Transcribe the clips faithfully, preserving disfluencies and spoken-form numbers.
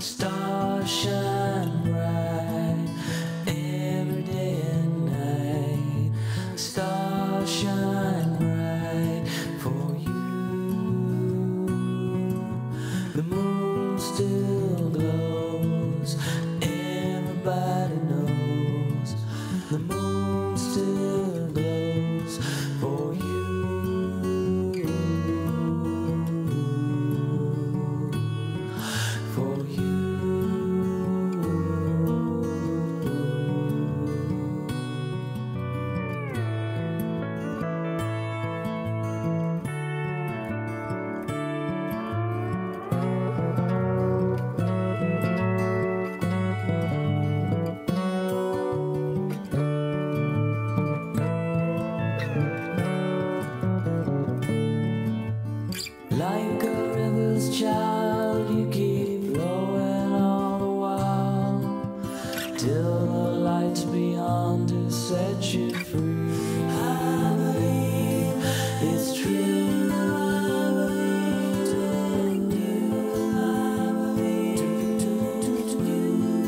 Stars shine bright every day and night. Stars shine bright for you. The moon still glows, everybody knows. The moon still glows for you. For you. Like a river's child, you keep flowing all the while, till the lights beyond to set you free. I believe it's true. I believe in you. I believe in you.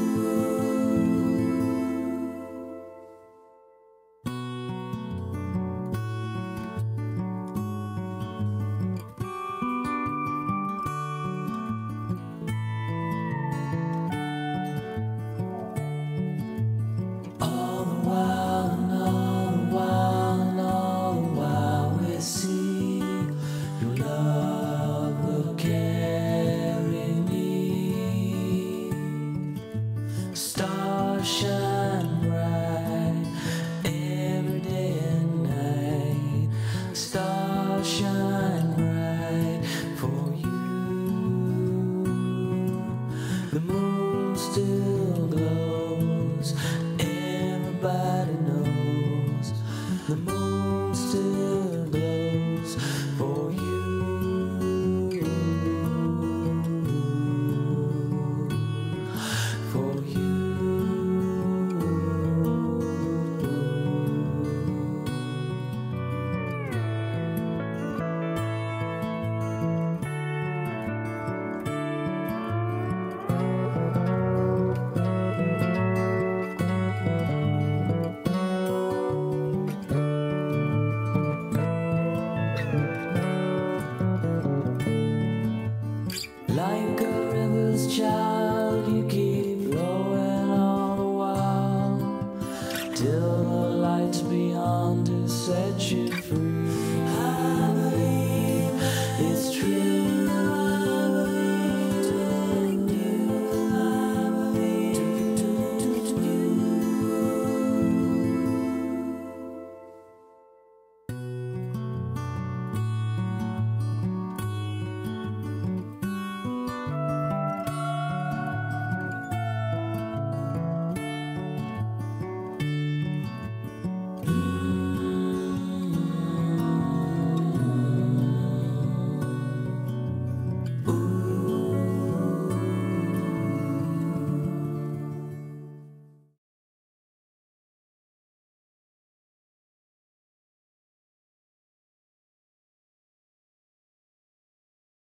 All the while, and all the while, and all the while we see your love will carry me. Stars shine bright every day and night. Stars shine bright for you. The moon